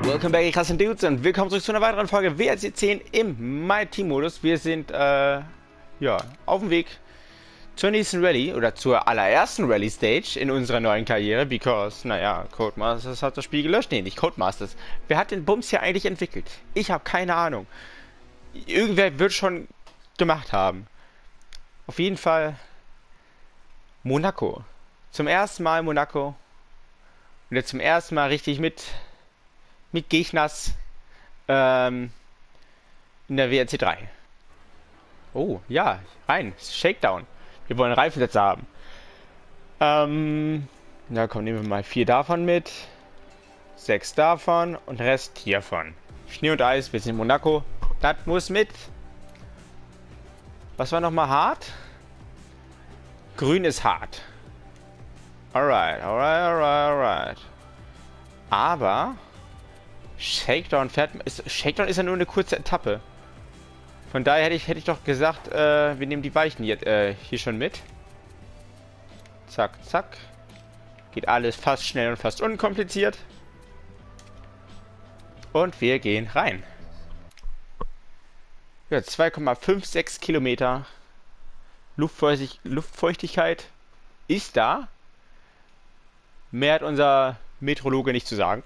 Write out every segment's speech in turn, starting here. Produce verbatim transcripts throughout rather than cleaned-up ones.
Welcome back, krassen Dudes, und willkommen zurück zu einer weiteren Folge W R C zehn im My Team Modus. Wir sind, äh, ja, auf dem Weg zur nächsten Rallye, oder zur allerersten Rallye Stage in unserer neuen Karriere, because, naja, Codemasters hat das Spiel gelöscht. Nee, nicht Codemasters. Wer hat den Bums hier eigentlich entwickelt? Ich habe keine Ahnung. Irgendwer wird schon gemacht haben. Auf jeden Fall Monaco. Zum ersten Mal Monaco. Und jetzt zum ersten Mal richtig mit mit Gegners ähm, in der W R C drei. Oh, ja, rein. Shakedown. Wir wollen Reifensätze haben. Ähm, na komm, nehmen wir mal vier davon mit. Sechs davon und Rest hiervon. Schnee und Eis, wir sind in Monaco. Das muss mit. Was war nochmal hart? Grün ist hart. Alright, alright, alright, alright. Aber Shakedown fährt. Ist, Shakedown ist ja nur eine kurze Etappe. Von daher hätte ich, hätte ich doch gesagt, äh, wir nehmen die Weichen hier, äh, hier schon mit. Zack, zack. Geht alles fast schnell und fast unkompliziert. Und wir gehen rein. Ja, zwei Komma fünf sechs Kilometer. Luftfeuchtig, Luftfeuchtigkeit ist da. Mehr hat unser Meteorologe nicht zu sagen.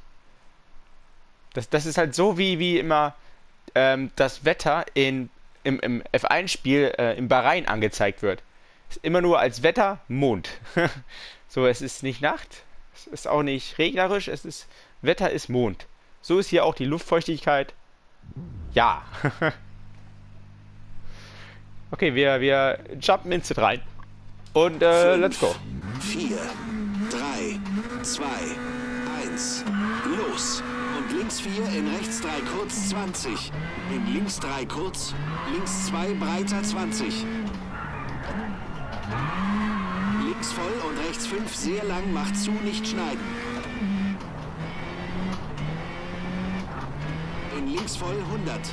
Das, das ist halt so, wie, wie immer ähm, das Wetter in, im, im F eins Spiel äh, im Bahrain angezeigt wird. Ist immer nur als Wetter Mond. So, es ist nicht Nacht, es ist auch nicht regnerisch, es ist Wetter ist Mond. So ist hier auch die Luftfeuchtigkeit. Ja. Okay, wir, wir jumpen ins rein. Und äh, let's go. vier, drei, zwei, eins, los. Und links vier, in rechts drei kurz zwanzig. In links drei kurz, links zwei breiter zwanzig. Links voll und rechts fünf sehr lang, macht zu, nicht schneiden. In links voll hundert.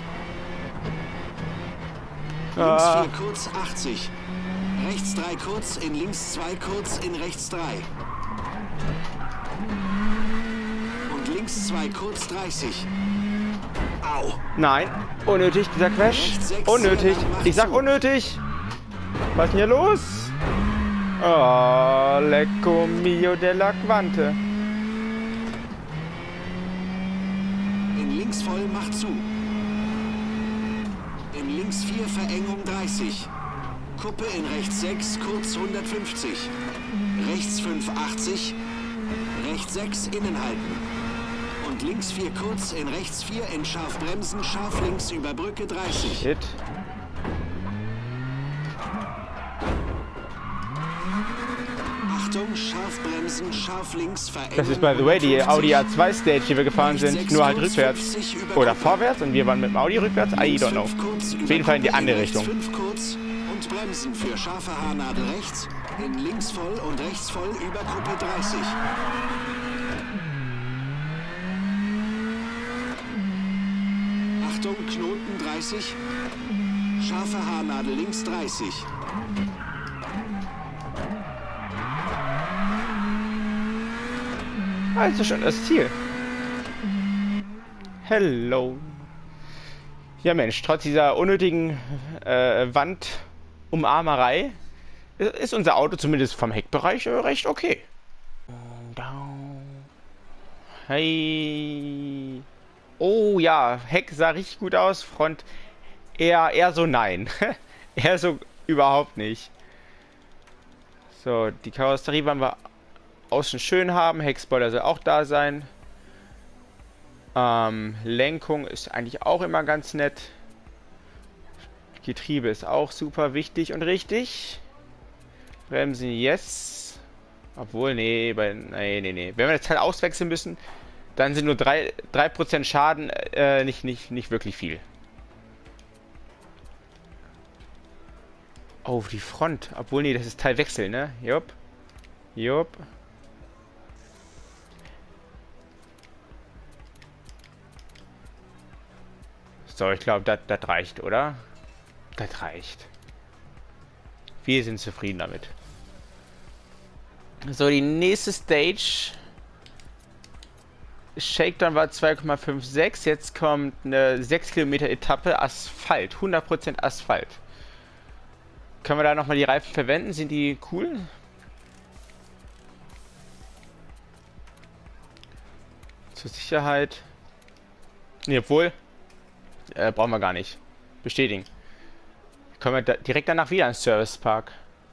Links Ah. vier kurz achtzig. Rechts drei kurz, in links zwei kurz, in rechts drei. Und links zwei kurz dreißig. Au. Nein, unnötig, dieser Crash. Unnötig. Ich sag unnötig. Was ist denn hier los? Oh, lecco mio della Quante. In links voll, macht zu. In links vier Verengung dreißig. Kuppe in rechts sechs, kurz hundertfünfzig. Rechts fünf achtzig. Rechts sechs innen halten. Und links vier kurz, in rechts vier in scharf bremsen, scharf links über Brücke dreißig. Shit. Achtung, scharf bremsen, scharf links Verengung. Das ist by the way die Audi A zwei Stage, die wir gefahren Rechts sind, sechs nur halt kurz, rückwärts. fünfzig über Oder Kuppe. vorwärts und wir waren mit dem Audi rückwärts. I Links don't know. fünf kurz, Auf jeden Fall in die über andere Kuppe, Richtung. rechts fünf kurz und bremsen für scharfe Haarnadel rechts. In links voll und rechts voll über Kuppe dreißig. Achtung, Knoten dreißig. Scharfe Haarnadel links dreißig. Also schon das Ziel. Hello. Ja Mensch, trotz dieser unnötigen äh, Wandumarmerei ist unser Auto zumindest vom Heckbereich äh, recht okay. Hey. Oh ja, Heck sah richtig gut aus. Front eher, eher so nein. Eher so überhaupt nicht. So, die Karosserie wollen wir außen schön haben. Heckspoiler soll auch da sein. Ähm, Lenkung ist eigentlich auch immer ganz nett. Getriebe ist auch super wichtig und richtig. Bremsen, yes. Obwohl, nee, bei, nee, nee, nee. Wenn wir das Teil auswechseln müssen, dann sind nur drei Prozent Schaden äh, nicht, nicht, nicht wirklich viel. Oh, die Front. Obwohl, nee, das ist Teilwechsel, ne? Jupp. Jupp. So, ich glaube, das reicht, oder? Das reicht. Wir sind zufrieden damit. So, die nächste Stage Shakedown war zwei Komma sechsundfünfzig, jetzt kommt eine sechs Kilometer Etappe Asphalt, hundert Prozent Asphalt. Können wir da nochmal die Reifen verwenden? Sind die cool? Zur Sicherheit. Ne, obwohl. Äh, brauchen wir gar nicht. Bestätigen. Kommen wir da direkt danach wieder ins Service Park.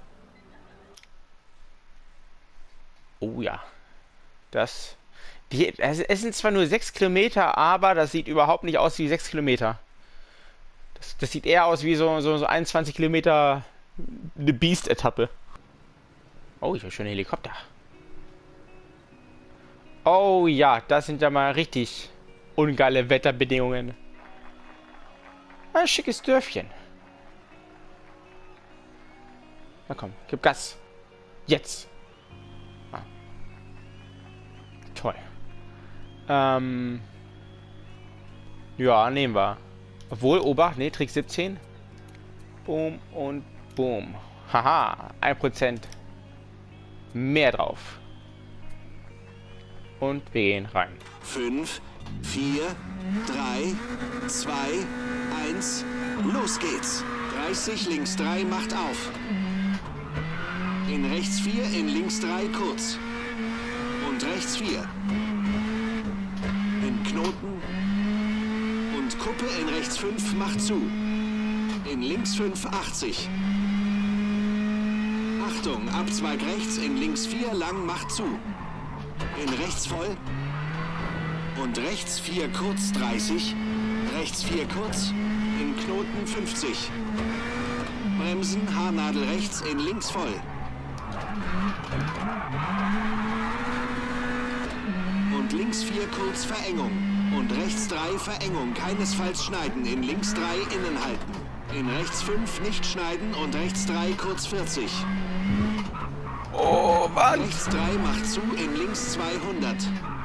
Oh ja. Das. Die, es, es sind zwar nur sechs Kilometer, aber das sieht überhaupt nicht aus wie sechs Kilometer. Das, das sieht eher aus wie so, so, so einundzwanzig Kilometer eine Beast-Etappe. Oh, ich will schon einen Helikopter. Oh ja, das sind ja mal richtig ungeile Wetterbedingungen. Ein schickes Dörfchen. Na komm, gib Gas. Jetzt. Ah. Toll. Ähm. Ja, nehmen wir. Obwohl, Obacht, ne, Trick siebzehn. Boom und boom. Haha, ein Prozent mehr drauf. Und wir gehen rein. fünf, vier, drei, zwei, eins, los geht's. dreißig, links drei, macht auf. In rechts vier, in links drei, kurz. Und rechts vier. In Knoten. Und Kuppe in rechts fünf, macht zu. In links fünf, achtzig. Achtung, Abzweig rechts, in links vier, lang, macht zu. In rechts voll. Und rechts vier, kurz, dreißig. Rechts vier, kurz. In Knoten fünfzig. Bremsen, Haarnadel rechts, in links voll. Und links vier, kurz, Verengung. Und rechts drei, Verengung, keinesfalls schneiden. In links drei, innen halten. In rechts fünf, nicht schneiden. Und rechts drei, kurz, vierzig. Oh, Mann! Rechts drei, macht zu. In links zweihundert.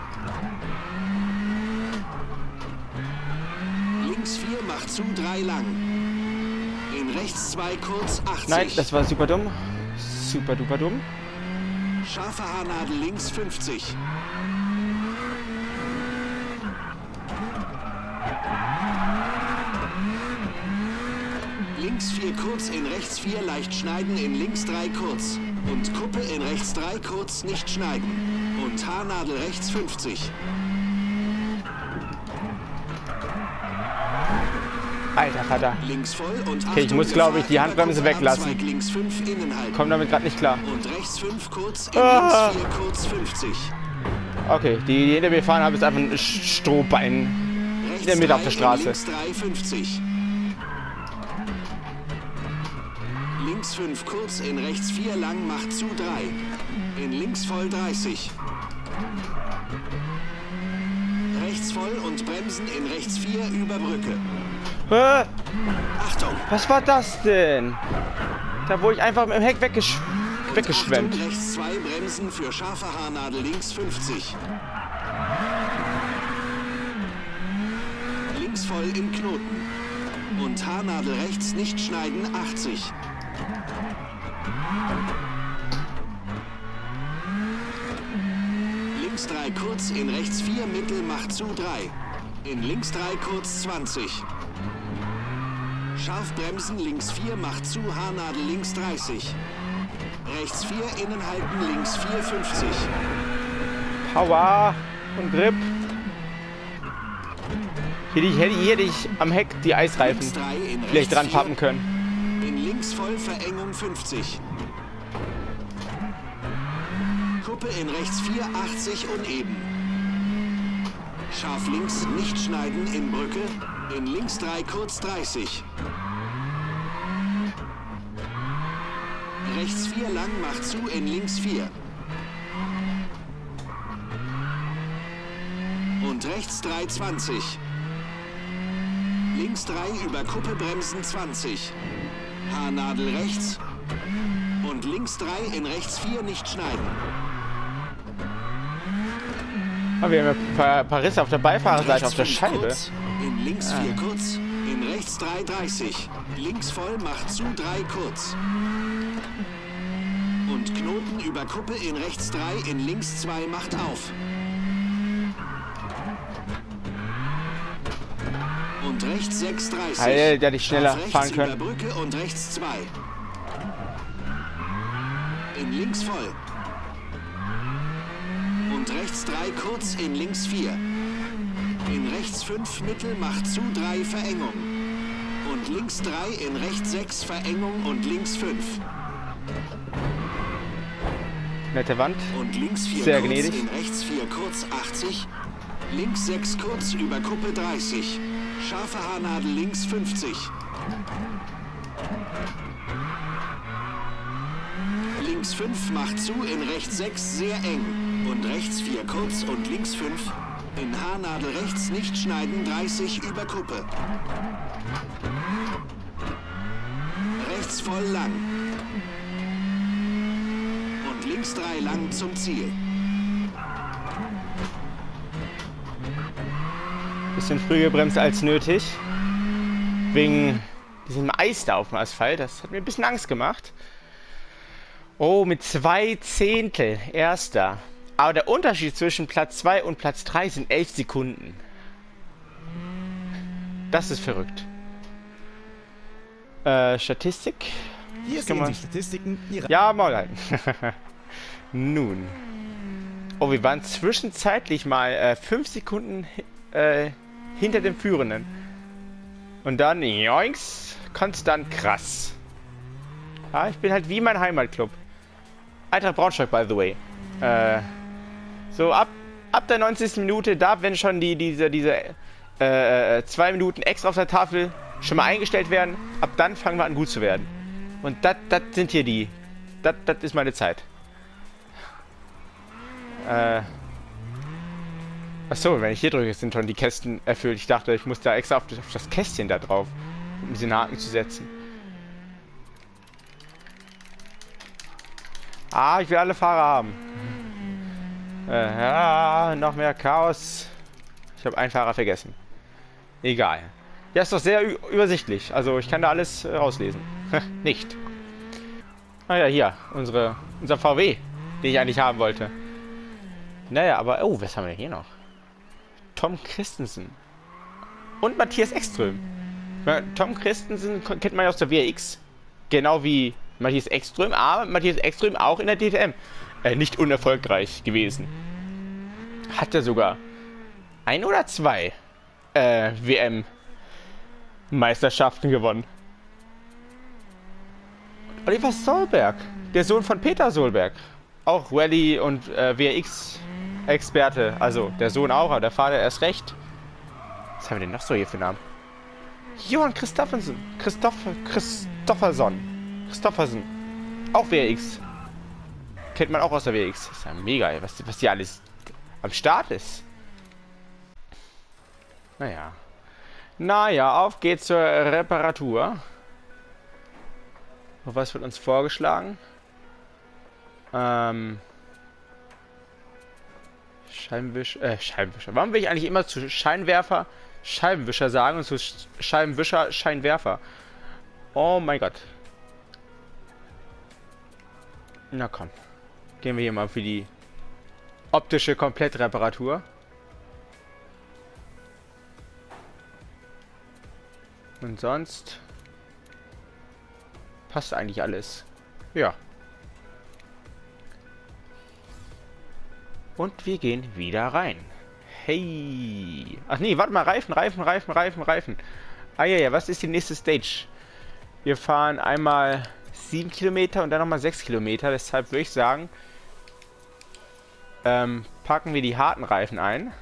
Links vier, macht zu. drei lang. In rechts zwei, kurz, achtzig. Nein, das war super dumm. Super duper dumm. Scharfe Haarnadel links fünfzig. Links vier kurz, in rechts vier leicht schneiden, in links drei kurz. Und Kuppe in rechts drei kurz, nicht schneiden. Und Haarnadel rechts fünfzig. Alter Vater. Links voll und Okay, ich muss, glaube ich, die Handbremse weglassen. Links fünf, innen halten. Komm damit gerade nicht klar. Und rechts fünf kurz, in Ah. links vier kurz, fünfzig. Okay, die, die hinter mir fahren haben, ist einfach ein Strohbein in der Mitte auf der Straße. Links drei, fünfzig. Links fünf kurz, in rechts vier lang, macht zu drei. In links voll dreißig. Rechts voll und bremsen in rechts vier über Brücke. Äh, Achtung! was war das denn? Da wurde ich einfach mit dem Heck weggesch weggeschwemmt. Achtung, rechts zwei bremsen für scharfe Haarnadel links fünfzig. Links voll im Knoten. Und Haarnadel rechts nicht schneiden, achtzig. Links drei kurz, in rechts vier mittel, macht zu drei. In links drei kurz, zwanzig. Scharf bremsen, links vier, macht zu, Haarnadel links dreißig. Rechts vier, innen halten, links vier, fünfzig. Power und Grip. Hier, die, hier, hier hätte ich am Heck die Eisreifen Links drei, in vielleicht rechts dran vier, pappen können. in links voll Verengung fünfzig. Kuppe in rechts vier, achtzig uneben. Scharf links, nicht schneiden, in Brücke. In links drei, kurz dreißig. Rechts vier lang, macht zu, in links vier. Und rechts drei, zwanzig. Links drei, über Kuppe bremsen, zwanzig. Haarnadel rechts. Und links drei, in rechts vier, nicht schneiden. Oh, wir haben ja ein paar, paar Risse auf der Beifahrerseite, auf der Scheibe. Kurz, in links vier kurz, in rechts drei, dreißig. Links voll, macht zu, drei kurz. Und Knoten über Kuppe in rechts drei, in links zwei, macht auf. Und rechts sechs dreißig. Alter, der hätte schneller Auf fahren rechts können. über Brücke und rechts zwei. In links voll. Und rechts drei kurz, in links vier. In rechts fünf mittel, macht zu drei Verengung. Und links drei, in rechts sechs Verengung und links fünf. Nette Wand. Und links vier Sehr kurz, gnädig. in rechts vier kurz achtzig. Links sechs kurz, über Kuppe dreißig. Scharfe Haarnadel links fünfzig. Links fünf macht zu, in rechts sechs sehr eng. Und rechts vier kurz und links fünf. In Haarnadel rechts nicht schneiden, dreißig über Kuppe. Rechts voll lang. Und links drei lang zum Ziel. Bisschen früh gebremst als nötig. Wegen diesem Eis da auf dem Asphalt. Das hat mir ein bisschen Angst gemacht. Oh, mit zwei Zehntel. Erster. Aber der Unterschied zwischen Platz zwei und Platz drei sind elf Sekunden. Das ist verrückt. Äh, Statistik. Hier Das kann sehen man- Sie Statistiken Ihrer... Ja, mal halten. Nun. Oh, wir waren zwischenzeitlich mal äh, fünf Sekunden äh, hinter dem Führenden. Und dann, joinks, konstant krass. Ja, ich bin halt wie mein Heimatclub. Eintracht Braunschweig, by the way. Äh, so ab, ab der neunzigsten Minute, da wenn schon die, diese, diese äh, äh, zwei Minuten extra auf der Tafel schon mal eingestellt werden, ab dann fangen wir an gut zu werden. Und das sind hier die. Das ist meine Zeit. Äh. Achso, wenn ich hier drücke, sind schon die Kästen erfüllt. Ich dachte, ich muss da extra auf das, auf das Kästchen da drauf, um diesen Haken zu setzen. Ah, ich will alle Fahrer haben. Äh, ja, noch mehr Chaos. Ich habe einen Fahrer vergessen. Egal. Ja, ist doch sehr übersichtlich. Also ich kann da alles äh, rauslesen. Nicht. Naja, hier, unsere, unser V W, den ich eigentlich haben wollte. Naja, aber... Oh, was haben wir hier noch? Tom Christensen. Und Matthias Ekström. Ja, Tom Christensen kennt man ja aus der W R X. Genau wie Matthias Ekström, aber Matthias Ekström auch in der D T M. Äh, nicht unerfolgreich gewesen. Hat er sogar ein oder zwei äh, W M-Meisterschaften gewonnen. Oliver Solberg, der Sohn von Peter Solberg. Auch Rallye- und äh, W R X-Experte. Also der Sohn auch, aber der Vater erst recht. Was haben wir denn noch so hier für Namen? Johann Christoffersen. Christoph Christofferson. Christoffersen. Auch W R X. Kennt man auch aus der W R X. Das ist ja mega, ey, was, was hier alles am Start ist. Naja. Naja, auf geht's zur Reparatur. Was wird uns vorgeschlagen? Ähm. Scheibenwischer. Äh, Scheibenwischer. Warum will ich eigentlich immer zu Scheinwerfer Scheibenwischer sagen und zu Scheibenwischer Scheinwerfer? Oh mein Gott. Na komm. Gehen wir hier mal für die optische Komplettreparatur. Und sonst passt eigentlich alles. Ja. Und wir gehen wieder rein. Hey. Ach nee, warte mal. Reifen, Reifen, Reifen, Reifen, Reifen. Ah ja, ja, was ist die nächste Stage? Wir fahren einmal sieben Kilometer und dann nochmal sechs Kilometer. Deshalb würde ich sagen, ähm, packen wir die harten Reifen ein.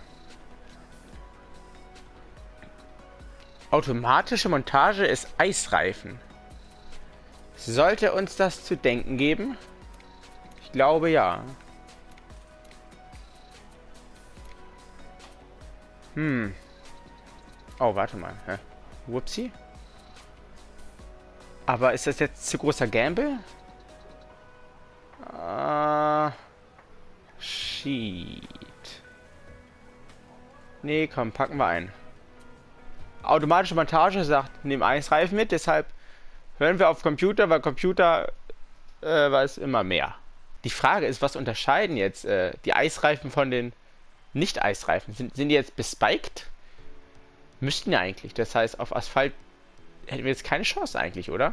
Automatische Montage ist Eisreifen. Sollte uns das zu denken geben? Ich glaube ja. Hm. Oh, warte mal. Hä? Whoopsie. Aber ist das jetzt zu großer Gamble? Ah. Shit. Nee, komm, packen wir ein. Automatische Montage sagt, nimm Eisreifen mit, deshalb hören wir auf Computer, weil Computer äh, weiß immer mehr. Die Frage ist, was unterscheiden jetzt äh, die Eisreifen von den Nicht-Eisreifen? Sind, sind die jetzt bespiked? Müssten ja eigentlich. Das heißt, auf Asphalt hätten wir jetzt keine Chance eigentlich, oder?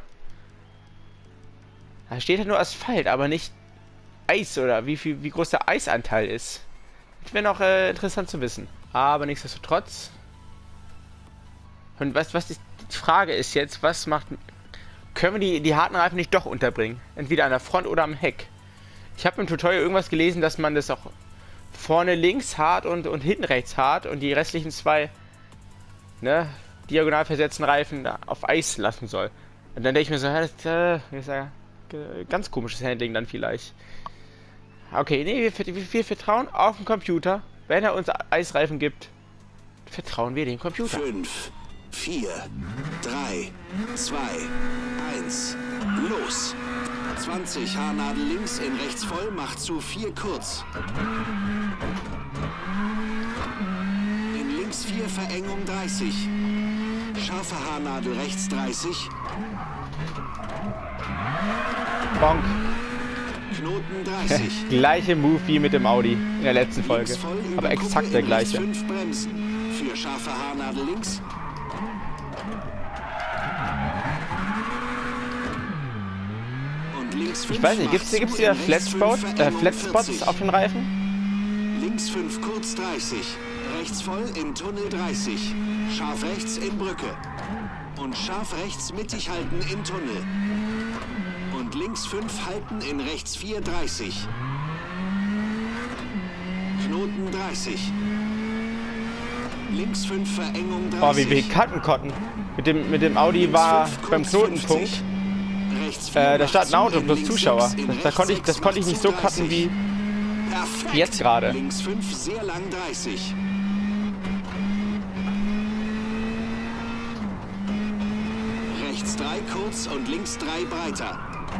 Da steht ja nur Asphalt, aber nicht Eis oder wie viel, wie groß der Eisanteil ist. Das wäre noch äh, interessant zu wissen. Aber nichtsdestotrotz. Und was, was die, die Frage ist jetzt, was macht... Können wir die, die harten Reifen nicht doch unterbringen? Entweder an der Front oder am Heck. Ich habe im Tutorial irgendwas gelesen, dass man das auch vorne links hart und, und hinten rechts hart und die restlichen zwei, ne, diagonal versetzten Reifen da auf Eis lassen soll. Und dann denke ich mir so, ja, das äh, ist ja ganz komisches Handling dann vielleicht. Okay, nee, wir, wir, wir vertrauen auf den Computer. Wenn er uns Eisreifen gibt, vertrauen wir dem Computer. fünf, vier, drei, zwei, eins, los! zwanzig Haarnadel links in rechts voll, macht zu vier kurz. In links vier Verengung dreißig. Scharfe Haarnadel rechts dreißig. Bonk. Knoten dreißig. Gleiche Move wie mit dem Audi in der letzten Folge. Aber exakt der gleiche. fünf Bremsen. Für scharfe Haarnadel links. Und links fünf. Ich weiß nicht, gibt's, gibt's hier Flatspots äh, Flatspots auf den Reifen? Links fünf kurz dreißig. Rechts voll in Tunnel dreißig. Scharf rechts in Brücke. Und scharf rechts mittig halten in Tunnel. Und links fünf halten in rechts vier dreißig. Knoten dreißig. Links fünf Verengung dreißig. Oh, wie wir cutten konnten. Mit dem, mit dem Audi war beim Knotenpunkt äh, da stand ein Auto plus Zuschauer. Das, da konnte ich, das konnte ich nicht so cutten wie, wie jetzt gerade. Links fünf sehr lang dreißig. Rechts drei kurz und links drei breiter.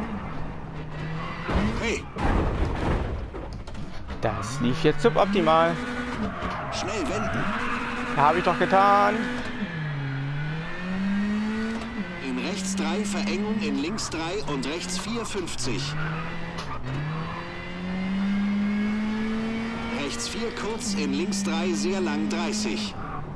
Hey! Das lief jetzt suboptimal. Schnell wenden. Habe ich doch getan. In rechts drei Verengung, in links drei und rechts vier fünfzig. Rechts vier kurz, in links drei sehr lang dreißig.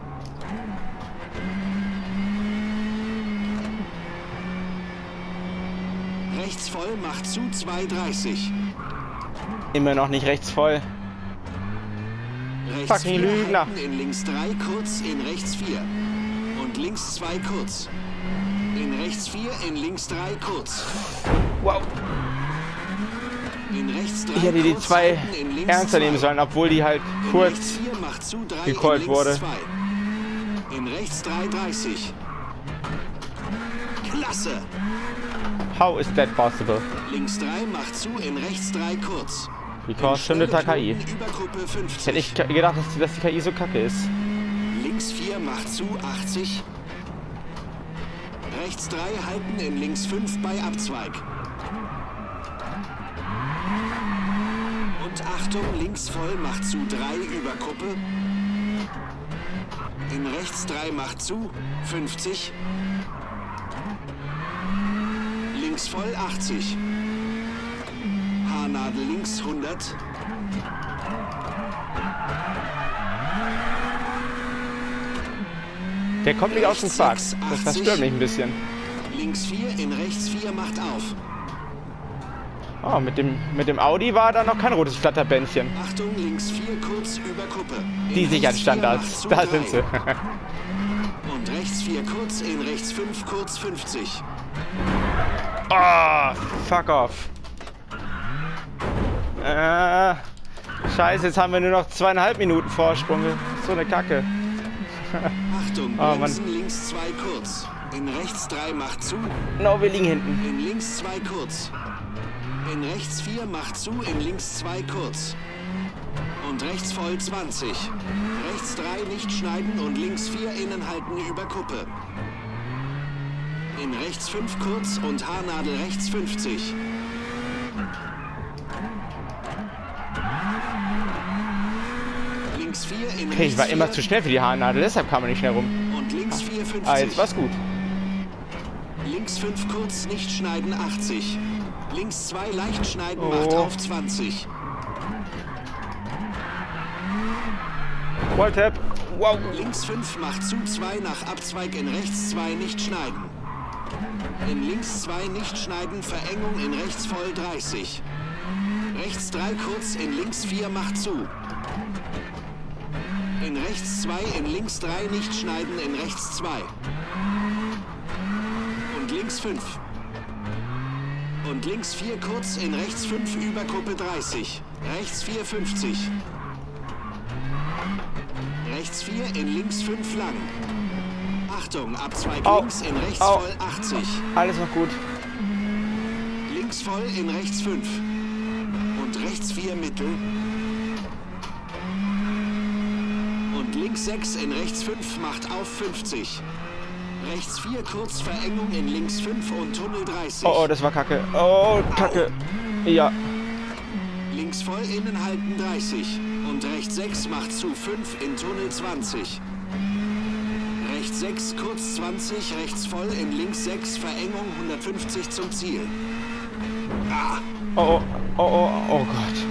Rechts voll macht zu zwei dreißig. Immer noch nicht rechts voll. Rechts Fucking vier Lügner. halten, in links drei kurz, in rechts vier. Und links zwei kurz. In rechts vier, in links drei kurz. Wow. In rechts drei Ich hätte die kurz zwei halten, in links ernster zwei. nehmen sollen, obwohl die halt In kurz rechts vier macht zu drei, gecallt in links wurde. zwei. In rechts drei dreißig. Klasse! How is that possible? Links drei macht zu, in rechts drei kurz. Because Stunde der K I. Übergruppe fünfzig. Hätte ich gedacht, dass die, dass die K I so kacke ist. Links vier macht zu, achtzig. Rechts drei halten, in links fünf bei Abzweig. Und Achtung, links voll macht zu, drei über Kuppe. In rechts drei macht zu, fünfzig. Links voll, achtzig. Haarnadel links, hundert. Der kommt nicht aus dem Quark. Das, das stört mich ein bisschen. Links vier, in rechts vier macht auf. Oh, mit dem, mit dem Audi war da noch kein rotes Flatterbändchen. Achtung, links vier kurz über Kuppe. In Die sichern rechts vier Standards. macht zu Da drei. sind sie. Und rechts vier kurz, in rechts fünf kurz fünfzig. Oh, fuck off. Äh, scheiße, jetzt haben wir nur noch zweieinhalb Minuten Vorsprung. So eine Kacke. Achtung, Oh, Mann. Bremsen links zwei kurz. In rechts drei macht zu. No, wir liegen hinten. In links zwei kurz. In rechts vier macht zu, in links zwei kurz. Und rechts voll zwanzig. Rechts drei nicht schneiden und links vier innen halten über Kuppe. In rechts fünf kurz und Haarnadel rechts fünfzig. Links vier, in Okay, ich war rechts immer vier zu schnell für die Haarnadel, deshalb kam man nicht schnell rum. und links vier fünfzig. Ah, jetzt war's gut. Links fünf kurz, nicht schneiden, achtzig. Links zwei leicht schneiden, Oh. macht auf zwanzig. Walltap. Wow. Links fünf macht zu zwei nach Abzweig in rechts zwei nicht schneiden. In links zwei nicht schneiden, Verengung in rechts voll dreißig. Rechts drei kurz, in links vier macht zu. In rechts zwei, in links drei nicht schneiden, in rechts zwei. Und links fünf. Und links vier kurz, in rechts fünf über Kuppe dreißig. Rechts vier fünfzig. Rechts vier, in links fünf lang. Achtung, Abzweig Au. links, in rechts Au. voll achtzig. Alles noch gut. Links voll, in rechts fünf. Und rechts vier mittel. Und links sechs, in rechts fünf macht auf fünfzig. Rechts vier kurz, Verengung in links fünf und Tunnel dreißig. Oh, oh, das war kacke. Oh, kacke. Ja. Links voll, innen halten dreißig. Und rechts sechs macht zu fünf in Tunnel zwanzig. Rechts sechs, kurz zwanzig, rechts voll, in links sechs, Verengung hundertfünfzig zum Ziel. Ah. Oh, oh, oh, oh, oh Gott.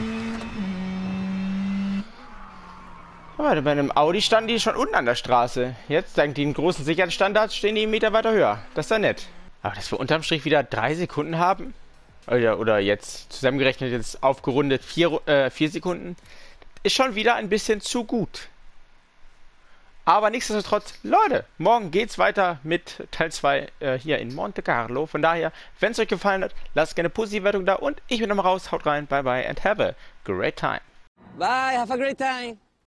Aber bei einem Audi standen die schon unten an der Straße. Jetzt, dank den großen Sicherheitsstandards, stehen die einen Meter weiter höher. Das ist ja nett. Aber dass wir unterm Strich wieder drei Sekunden haben, oder, oder jetzt zusammengerechnet jetzt aufgerundet vier, äh, vier Sekunden, ist schon wieder ein bisschen zu gut. Aber nichtsdestotrotz, Leute, morgen geht's weiter mit Teil zwei äh, hier in Monte Carlo. Von daher, wenn es euch gefallen hat, lasst gerne eine positive Wertung da und ich bin nochmal raus. Haut rein, bye bye and have a great time. Bye, have a great time.